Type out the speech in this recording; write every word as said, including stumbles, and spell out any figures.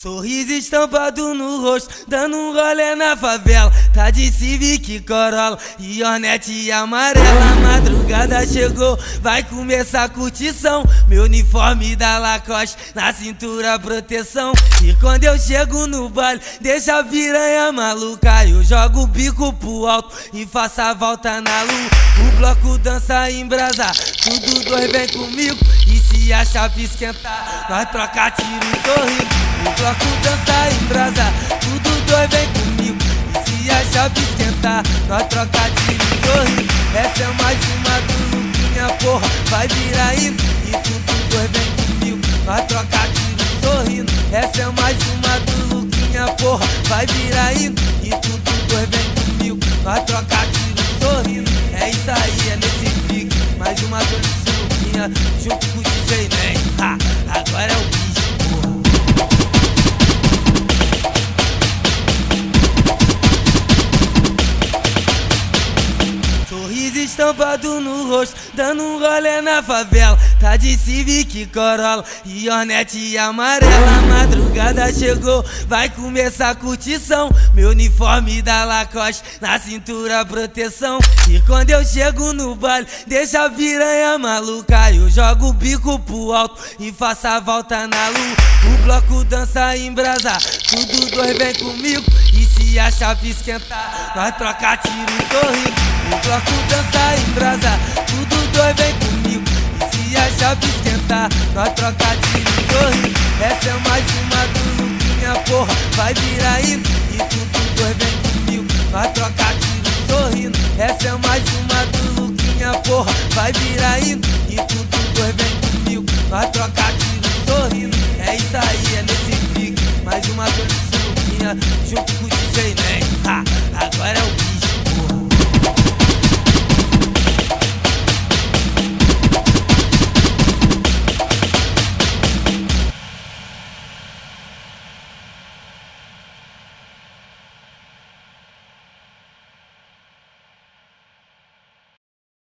Sorriso estampado no rosto, dando um rolê na favela. Tá de Civic Corolla e Hornet amarela. A madrugada chegou, vai começar a curtição. Meu uniforme da Lacoste, na cintura proteção. E quando eu chego no baile, deixa a piranha maluca. Eu jogo o bico pro alto e faço a volta na lua. O bloco dança em brasa, tudo dois vem comigo. E se a chave esquentar, nós troca tiro e sorrindo. O bloco dança em brasa, tudo dois vem comigo. E se a chave esquentar, nós troca tiro e sorrindo. Essa é mais uma do Luquinha, porra, vai virar hino. E tudo dois vem comigo, nós troca tiro e sorrindo. Essa é mais uma do Luquinha, porra, vai virar hino. E tudo dois vem comigo, nós troca tiro e sorrindo. É isso aí, é nesse pique, mais uma do Luquinha, junto com o D J Nen. Ha, agora é o bicho. Sorriso estampado no rosto, dando um rolê na favela. Tá de Civic Corolla e Hornet amarela. A madrugada chegou, vai começar a curtição. Meu uniforme da Lacoste, na cintura proteção. E quando eu chego no baile, deixa a piranha maluca. Eu jogo o bico pro alto e faço a volta na lua. O bloco dança em brasa, tudo dois vem comigo. E se a chave esquentar, nós troca tiro e sorrindo. O bloco dança em brasa, tudo dois vem comigo. E se a chave esquentar, nós troca tiro e sorrindo. Essa é mais uma do Luquinha, porra, vai virar hino. E tudo dois vem comigo, nós troca tiro e sorrindo. Essa é mais uma do Luquinha, porra, vai virar hino. E tudo dois vem comigo, nós troca tiro e sorrindo. É isso aí, é nesse pique, mais uma do Luquinha, junto com o D J